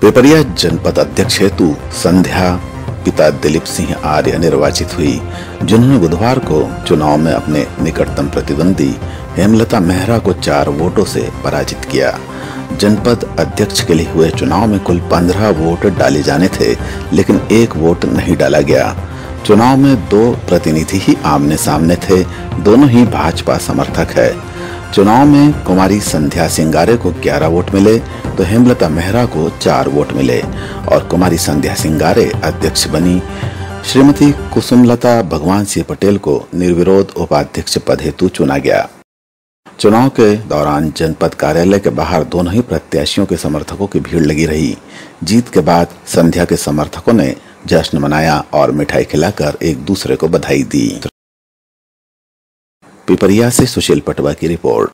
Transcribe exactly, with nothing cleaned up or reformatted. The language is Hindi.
पिपरिया जनपद अध्यक्ष हेतु संध्या पिता दिलीप सिंह आर्य निर्वाचित हुई, जिन्होंने बुधवार को चुनाव में अपने निकटतम प्रतिद्वंदी हेमलता मेहरा को चार वोटों से पराजित किया। जनपद अध्यक्ष के लिए हुए चुनाव में कुल पंद्रह वोट डाले जाने थे, लेकिन एक वोट नहीं डाला गया। चुनाव में दो प्रतिनिधि ही आमने सामने थे, दोनों ही भाजपा समर्थक है। चुनाव में कुमारी संध्या सिंगारे को ग्यारह वोट मिले तो हेमलता मेहरा को चार वोट मिले और कुमारी संध्या सिंगारे अध्यक्ष बनी। श्रीमती कुसुमलता भगवान सिंह पटेल को निर्विरोध उपाध्यक्ष पद हेतु चुना गया। चुनाव के दौरान जनपद कार्यालय के बाहर दोनों ही प्रत्याशियों के समर्थकों की भीड़ लगी रही। जीत के बाद संध्या के समर्थकों ने जश्न मनाया और मिठाई खिलाकर एक दूसरे को बधाई दी। पिपरिया से सुशील पटवा की रिपोर्ट।